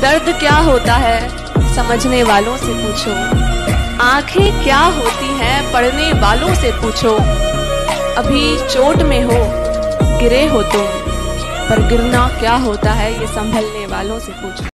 दर्द क्या होता है समझने वालों से पूछो, आंखें क्या होती हैं पढ़ने वालों से पूछो। अभी चोट में हो गिरे हो तुम, पर गिरना क्या होता है ये संभलने वालों से पूछो।